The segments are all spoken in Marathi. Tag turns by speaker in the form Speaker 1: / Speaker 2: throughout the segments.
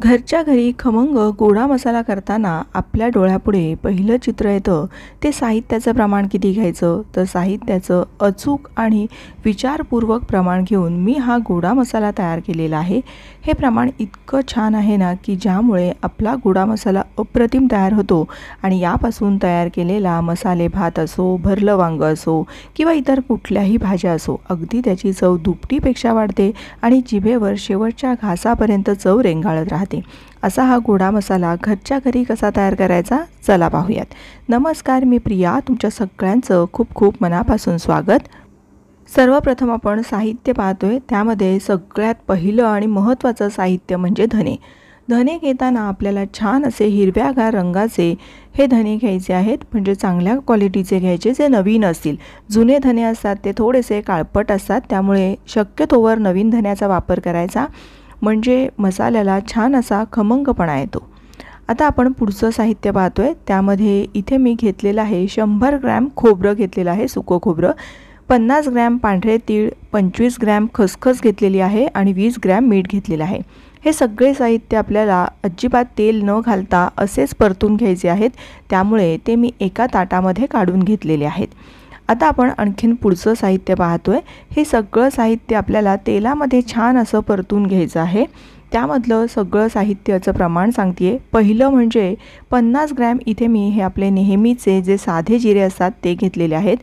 Speaker 1: घरच्या घरी खमंग गोडा मसाला करताना आपल्या डोळ्यापुढे पहिलं चित्र येतं ते साहित्याचं प्रमाण किती घ्यायचं. तर साहित्याचं अचूक आणि विचारपूर्वक प्रमाण घेऊन मी हा गोडा मसाला तयार केलेला आहे. हे प्रमाण इतकं छान आहे ना की ज्यामुळे आपला गोडा मसाला अप्रतिम तयार होतो आणि यापासून तयार केलेला मसाले भात असो, भरलं वांगं असो किंवा इतर कुठल्याही भाज्या असो, अगदी त्याची चव दुपटीपेक्षा वाढते आणि जिभेवर शेवटच्या घासापर्यंत चव रेंगाळत राहते. असा हा गोडा मसाला घरच्या घरी कसा तयार करायचा, चला पाहूयात. नमस्कार, मी प्रिया, तुमच्या सगळ्यांचं खूप खूप मनापासून स्वागत. सर्वप्रथम आपण साहित्य पाहतोय. त्यामध्ये सगळ्यात पहिलं आणि महत्त्वाचं साहित्य म्हणजे धने. धने घेताना आपल्याला छान असे हिरव्यागार रंगाचे हे धने घ्यायचे आहेत. म्हणजे चांगल्या क्वालिटीचे घ्यायचे, जे नवीन असतील. जुने धने असतात ते थोडेसे काळपट असतात, त्यामुळे शक्यतोवर नवीन धन्याचा वापर करायचा, म्हणजे मसाल्याला छान असा खमंगपणा येतो. आता आपण पुढचं साहित्य पाहतोय. त्यामध्ये इथे मी घेतलेलं आहे 100 ग्रॅम खोबरं घेतलेलं आहे, सुकं खोबरं, 50 ग्रॅम पांढरे तीळ, 25 ग्रॅम खसखस घेतलेली आहे आणि 20 ग्रॅम मीठ घेतलेलं आहे. हे सगळे साहित्य आपल्याला अजिबात तेल न घालता असेच परतून घ्यायचे आहेत, त्यामुळे ते मी एका ताटामध्ये काढून घेतलेले आहेत. आता आपण आणखीन पुढचं साहित्य पाहतोय. हे सगळं साहित्य आपल्याला तेलामध्ये छान असं परतून घ्यायचं आहे. त्यामधलं सगळं साहित्याचं प्रमाण सांगते. पहिलं म्हणजे 50 ग्रॅम इथे मी हे आपले नेहमीचे जे साधे जिरे असतात ते घेतलेले आहेत.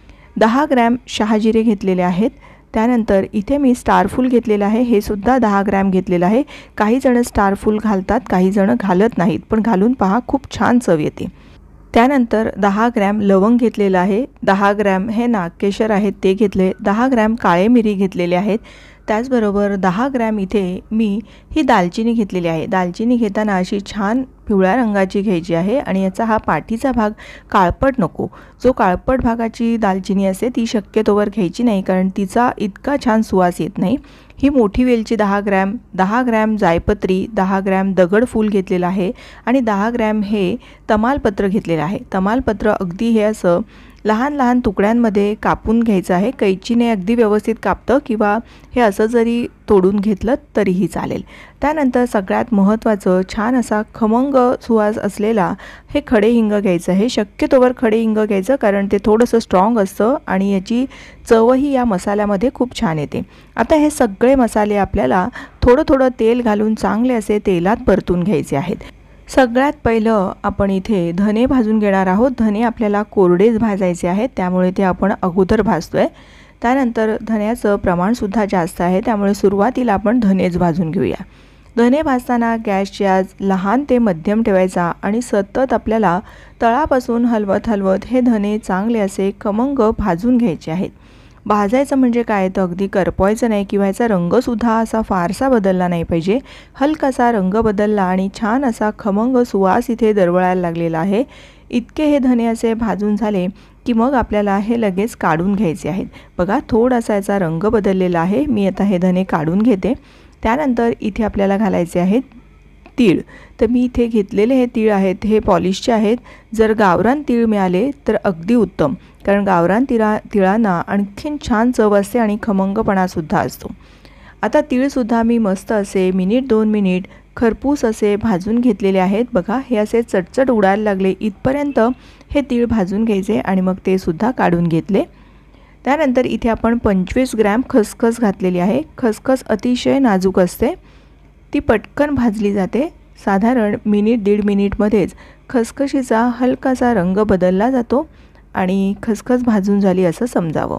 Speaker 1: 10 ग्रॅम शहाजिरे घेतलेले आहेत. त्यानंतर इथे मी स्टारफूल घेतलेलं आहे, हे सुद्धा 10 ग्रॅम घेतलेलं आहे. काही जण स्टारफूल घालतात, काही जण घालत नाहीत, पण घालून पहा, खूप छान चव येते. त्यानंतर 10 ग्रॅम लवंग घेतलेलं आहे. 10 ग्रॅम हे नागकेशर आहेत ते घेतले. 10 ग्रॅम काळे मिरी घेतलेले आहेत. त्याचबरोबर 10 ग्रॅम इथे मी ही दालचिनी घेतलेली आहे. दालचिनी घेताना अशी छान पिवळ्या रंगाची घ्यायची आहे आणि याचा हा पाठीचा भाग काळपट नको. जो काळपट भागाची दालचिनी असते ती शक्यतोवर घ्यायची नाही, कारण तिचा इतका छान सुवास येत नाही. ही मोठी वेलची 10 ग्रॅम, 10 ग्रॅम जायपत्री, 10 ग्रॅम दगडफूल घेतलेलं आहे आणि 10 ग्रॅम हे तमालपत्र घेतलेलं आहे. तमालपत्र अगदी हे असं लहान लहान तुकड्यांमध्ये कापून घ्यायचं आहे. कैचीने अगदी व्यवस्थित कापतं किंवा हे असं जरी तोडून घेतलं तरीही चालेल. त्यानंतर सगळ्यात महत्त्वाचं छान असा खमंग सुवास असलेला हे खडे हिंग घ्यायचं आहे. शक्यतोवर खडे हिंग घ्यायचं, कारण ते थोडंसं स्ट्रॉंग असतं आणि याची चवही या मसाल्यामध्ये खूप छान येते. आता हे सगळे मसाले आपल्याला थोडं थोडं तेल घालून चांगले असे तेलात परतून घ्यायचे आहेत. सगळ्यात पहिलं आपण इथे धने भाजून घेणार आहोत. धने आपल्याला कोरडेच भाजायचे आहेत, त्यामुळे ते आपण अगोदर भाजतोय. त्यानंतर धन्याचं प्रमाणसुद्धा जास्त आहे, त्यामुळे सुरुवातीला आपण धनेच भाजून घेऊया. धने भाजताना गॅसची आज लहान ते मध्यम ठेवायचा आणि सतत आपल्याला तळापासून हलवत हलवत हे धने चांगले असे खमंग भाजून घ्यायचे आहेत. भाजायचं म्हणजे काय, तर अगदी करपवायचं नाही किंवा याचा रंगसुद्धा असा फारसा बदलला नाही पाहिजे. हलकासा रंग बदलला आणि छान असा खमंग सुवास इथे दरवळायला लागलेला आहे. इतके हे धने असे भाजून झाले की मग आपल्याला हे लगेच काढून घ्यायचे आहेत. बघा, थोडासा याचा रंग बदललेला आहे. मी आता हे धने काढून घेते. त्यानंतर इथे आपल्याला घालायचे आहेत तीळ. तर मी इथे घेतलेले हे तीळ आहेत, हे पॉलिशचे आहेत. जर गावरान तीळ मिळाले तर अगदी उत्तम, कारण गावरान तिळांना आणखीन छान चव असते आणि खमंगपणासुद्धा असतो. आता तीळसुद्धा मी मस्त असे 1-2 मिनिट खरपूस असे भाजून घेतलेले आहेत. बघा, हे असे चटचट उडायला लागले इथपर्यंत हे तीळ भाजून घ्यायचे आणि मग ते सुद्धा काढून घेतले. त्यानंतर इथे आपण 25 ग्रॅम खसखस घातलेली आहे. खसखस अतिशय नाजूक असते, ती पटकन भाजली जाते. साधारण 1-1.5 मिनिटमध्येच खसखशीचा हलकासा रंग बदलला जातो आणि खसखस भाजून झाली असं समजावं.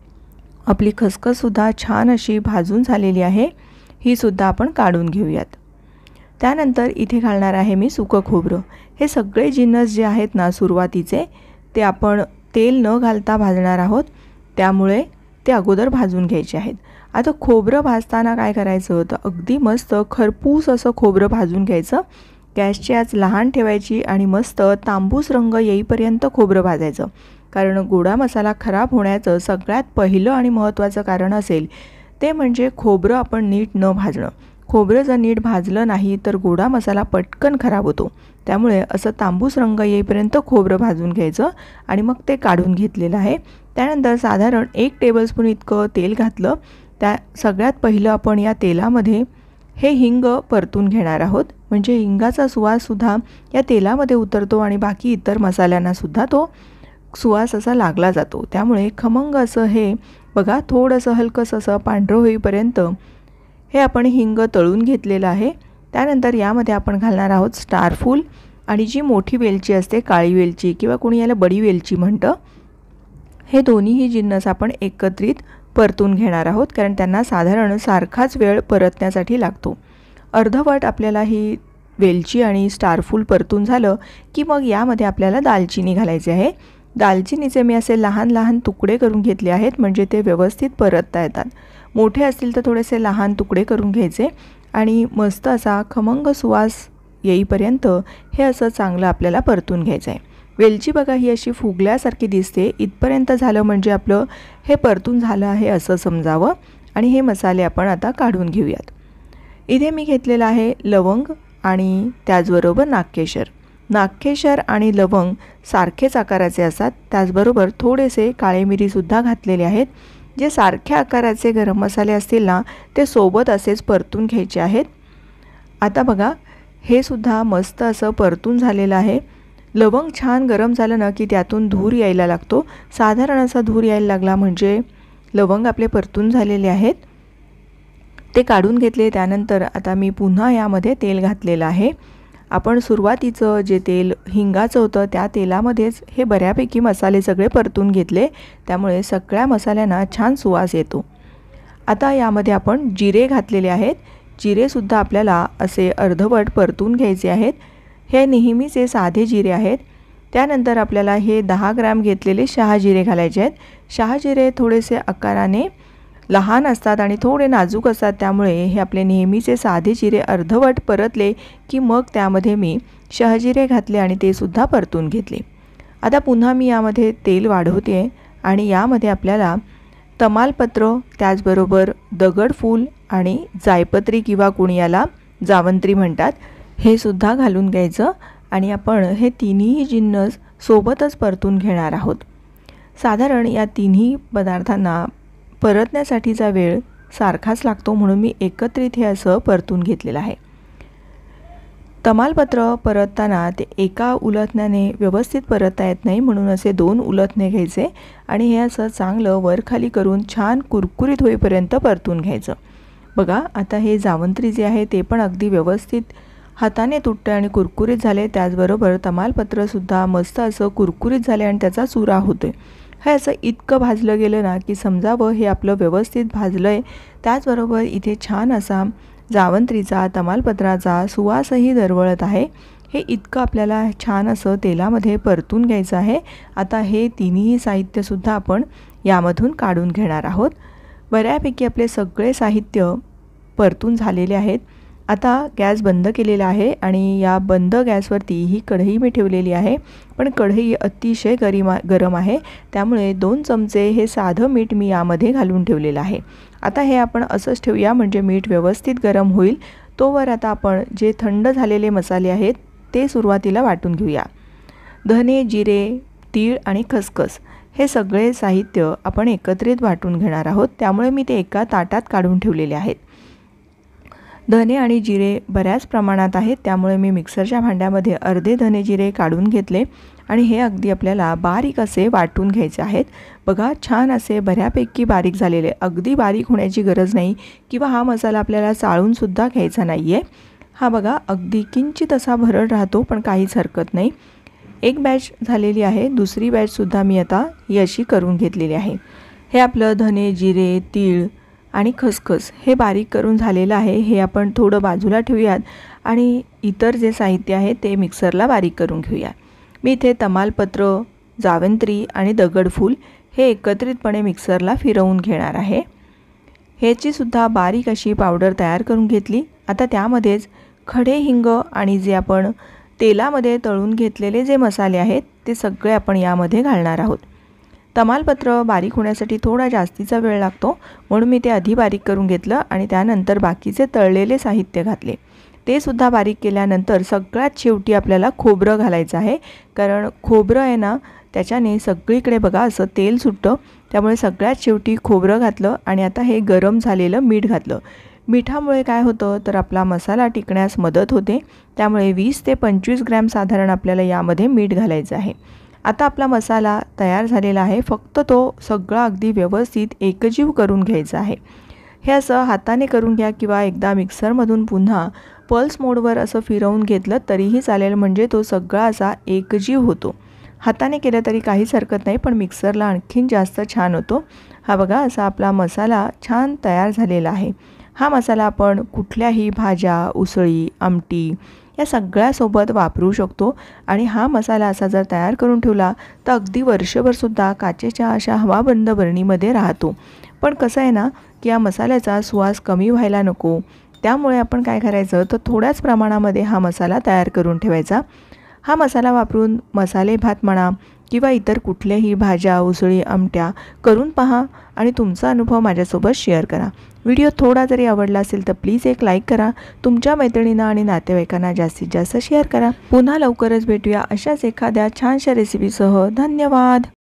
Speaker 1: आपली खसखससुद्धा छान अशी भाजून झालेली आहे. ही सुद्धा आपण काढून घेऊयात. त्यानंतर इथे घालणार आहे मी सुकं खोबरं. हे सगळे जिन्नस जे आहेत ना सुरुवातीचे, ते आपण तेल न घालता भाजणार आहोत, त्यामुळे ते अगोदर भाजून घ्यायचे आहेत. आता खोबरं भाजताना काय करायचं, तर अगदी मस्त खरपूस असं खोबरं भाजून घ्यायचं. गॅसची आच लहान ठेवायची आणि मस्त तांबूस रंग येईपर्यंत खोबरं भाजायचं. कारण गोडा मसाला खराब होण्याचं सगळ्यात पहिलं आणि महत्त्वाचं कारण असेल ते म्हणजे खोबरं आपण नीट न भाजणं. खोबरं जर नीट भाजलं नाही तर गोडा मसाला पटकन खराब होतो. त्यामुळे असं तांबूस रंग येईपर्यंत खोबरं भाजून घ्यायचं आणि मग ते काढून घेतलेलं आहे. त्यानंतर साधारण 1 टेबलस्पून इतकं तेल घातलं. त्या सगळ्यात पहिलं आपण या तेलामध्ये हे हिंग परतून घेणार आहोत, म्हणजे हिंगाचा सुवाससुद्धा या तेलामध्ये उतरतो आणि बाकी इतर मसाल्यांनासुद्धा तो सुवास असा लागला जातो. त्यामुळे खमंग असं हे बघा थोडंसं हलकंसं असं पांढरं होईपर्यंत हे आपण हिंग तळून घेतलेलं आहे. त्यानंतर यामध्ये आपण घालणार आहोत स्टारफूल आणि जी मोठी वेलची असते, काळी वेलची किंवा कोणी याला बडी वेलची म्हणतं, हे दोन्हीही जिन्नस आपण एकत्रित परतून घेणार आहोत, कारण त्यांना साधारण सारखाच वेळ परतण्यासाठी लागतो. अर्धवट आपल्याला ही वेलची आणि स्टारफूल परतून झालं की मग यामध्ये आपल्याला दालचिनी घालायची आहे. दालचिनीचे मी असे लहान लहान तुकडे करून घेतले आहेत, म्हणजे ते व्यवस्थित परतता येतात. मोठे असतील तर थोडेसे लहान तुकडे करून घ्यायचे आणि मस्त असा खमंग सुवास येईपर्यंत हे असं चांगलं आपल्याला परतून घ्यायचं आहे. वेलची बघा ही अशी फुगल्यासारखी दिसते, इथपर्यंत झालं म्हणजे आपलं हे परतून झालं आहे असं समजावं. आणि हे मसाले आपण आता काढून घेऊयात. इथे मी घेतलेलं आहे लवंग आणि त्याचबरोबर नागकेशर. नागकेशर आणि लवंग सारखेच आकाराचे असतात, त्याचबरोबर थोडेसे काळे मिरीसुद्धा घातलेले आहेत. जे सारख्या आकाराचे गरम मसाले असतील ना, ते सोबत असेच परतून घ्यायचे आहेत. आता बघा हे सुद्धा मस्त असं परतून झालेलं आहे. लवंग छान गरम झालं ना की त्यातून धूर यायला लागतो. साधारण असा धूर यायला लागला म्हणजे लवंग आपले परतून झालेले आहेत. ते काढून घेतले. त्यानंतर आता मी पुन्हा यामध्ये तेल घातलेलं आहे. आपण सुरुवातीचं जे तेल हिंगाचं होतं त्या तेलामध्येच हे बऱ्यापैकी मसाले सगळे परतून घेतले, त्यामुळे सगळ्या मसाल्यांना छान सुवास येतो. आता यामध्ये आपण जिरे घातलेले आहेत. जिरेसुद्धा आपल्याला असे अर्धवट परतून घ्यायचे आहेत. हे नेहमीचे साधे जिरे आहेत. त्यानंतर आपल्याला हे 10 ग्रॅम घेतलेले शहाजिरे घालायचे आहेत. शहाजिरे थोडेसे आकाराने लहान असतात आणि थोडे नाजूक असतात, त्यामुळे हे आपले नेहमीचे साधे जिरे अर्धवट परतले की मग त्यामध्ये मी शहाजिरे घातले आणि ते सुद्धा परतून घेतले. आता पुन्हा मी यामध्ये तेल वाढवते आणि यामध्ये आपल्याला तमालपत्र, त्याचबरोबर दगडफूल आणि जायपत्री किंवा कोणी याला जावंत्री म्हणतात, हे सुद्धा घालून घ्यायचं आणि आपण हे तिन्ही जिन्नस सोबतच परतून घेणार आहोत. साधारण या तिन्ही पदार्थांना परतण्यासाठीचा वेळ सारखाच लागतो, म्हणून मी एकत्रित हे असं परतून घेतलेलं आहे. तमालपत्र परतताना ते एका उलथण्याने व्यवस्थित परतता येत नाही, म्हणून असे 2 उलथणे घ्यायचे आणि हे असं चांगलं वरखाली करून छान कुरकुरीत होईपर्यंत परतून घ्यायचं. बघा आता हे जावंत्री जे आहे ते पण अगदी व्यवस्थित हाताने तुटते आणि कुरकुरीत झाले. त्याचबरोबर तमालपत्रसुद्धा मस्त असं कुरकुरीत झाले आणि त्याचा चुरा होतो. हे असं इतकं भाजलं गेलं ना की समजावं हे आपलं व्यवस्थित भाजलं आहे. त्याचबरोबर इथे छान असा जावंत्रीचा, तमालपत्राचा सुवासही दरवळत आहे. हे इतकं आपल्याला छान असं तेलामध्ये परतून घ्यायचं आहे. आता हे तिन्ही साहित्यसुद्धा आपण यामधून काढून घेणार आहोत. बऱ्यापैकी आपले सगळे साहित्य परतून झालेले आहेत. आता गॅस बंद केलेला आहे आणि या बंद गॅसवरती ही कढई मी ठेवलेली आहे, पण कढई अतिशय गरम आहे, त्यामुळे 2 चमचे हे साधं मीठ मी यामध्ये घालून ठेवलेलं आहे. आता हे आपण असंच ठेवूया म्हणजे मीठ व्यवस्थित गरम होईल. तोवर आता आपण जे थंड झालेले मसाले आहेत ते सुरुवातीला वाटून घेऊया. धने, जिरे, तीळ आणि खसखस हे सगळे साहित्य आपण एकत्रित वाटून घेणार आहोत, त्यामुळे मी ते एका ताटात काढून ठेवलेले आहेत. धने आणि जिरे बऱ्याच प्रमाणात आहेत, त्यामुळे मी मिक्सरच्या भांड्यामध्ये अर्धे धने जिरे काढून घेतले आणि हे अगदी आपल्याला बारीक असे वाटून घ्यायचे आहेत. बघा छान असे बऱ्यापैकी बारीक झालेले, अगदी बारीक होण्याची गरज नाही किंवा हा मसाला आपल्याला चाळूनसुद्धा घ्यायचा नाही आहे. हा बघा अगदी किंचित असा भरड राहतो, पण काहीच हरकत नाही. एक बॅच झालेली आहे, दुसरी बॅचसुद्धा मी आता ही अशी करून घेतलेली आहे. हे आपलं धने, जिरे, तीळ आणि खसखस हे बारीक करून झालेलं आहे. हे आपण थोडं बाजूला ठेवूयात आणि इतर जे साहित्य आहे ते मिक्सरला बारीक करून घेऊया. मी इथे तमालपत्र, जावंत्री आणि दगडफूल हे एकत्रितपणे मिक्सरला फिरवून घेणार आहे. ह्याचीसुद्धा बारीक अशी पावडर तयार करून घेतली. आता त्यामध्येच खडे हिंग आणि जे आपण तेलामध्ये तळून घेतलेले जे मसाले आहेत ते सगळे आपण यामध्ये घालणार आहोत. तमालपत्र बारीक होण्यासाठी थोडा जास्तीचा वेळ लागतो, म्हणून मी ते आधी बारीक करून घेतलं आणि त्यानंतर बाकीचे तळलेले साहित्य घातले. ते सुद्धा बारीक केल्यानंतर सगळ्यात शेवटी आपल्याला खोबरं घालायचं आहे, कारण खोबरं आहे ना त्याच्याने सगळीकडे बघा असं तेल सुटतं, त्यामुळे सगळ्यात शेवटी खोबरं घातलं आणि आता हे गरम झालेलं मीठ घातलं. मिठामुळे काय होतं तर आपला मसाला टिकण्यास मदत होते, त्यामुळे 20 ते 25 ग्रॅम साधारण आपल्याला यामध्ये मीठ घालायचं आहे. आता आपला मसाला तयार झालेला आहे, फक्त तो सगळा अगदी व्यवस्थित एकजीव करून घ्यायचा आहे. हे असं हाताने करून घ्या किंवा एकदा मिक्सरमधून पुन्हा पल्स मोडवर असं फिरवून घेतलं तरीही चालेल, म्हणजे तो सगळा असा एकजीव होतो. हाताने केलं तरी काहीच हरकत नाही, पण मिक्सरला आणखीन जास्त छान होतो. हा बघा असा आपला मसाला छान तयार झालेला आहे. हा मसाला आपण कुठल्याही भाज्या, उसळी, आमटी या सगळ्यासोबत वापरू शकतो आणि हा मसाला असा जर तयार करून ठेवला तर अगदी वर्षभरसुद्धा काचेच्या अशा हवाबंद बरणीमध्ये राहतो. पण कसं आहे ना की या मसाल्याचा सुवास कमी व्हायला नको, त्यामुळे आपण काय करायचं तर थोड्याच प्रमाणामध्ये हा मसाला तयार करून ठेवायचा. हा मसाला वापरून मसाले भात म्हणा किंवा इतर कुठल्याही भाज्या, उसळी, आमट्या करून पहा आणि तुमचा अनुभव माझ्यासोबत शेअर करा. व्हिडिओ थोडा जरी आवडला असेल तर प्लीज एक लाईक करा. तुमच्या मैत्रिणींना आणि नातेवाईकांना जास्तीत जास्त शेअर करा. पुन्हा लवकरच भेटूया अशाच एखाद्या छानशा रेसिपीसह. धन्यवाद.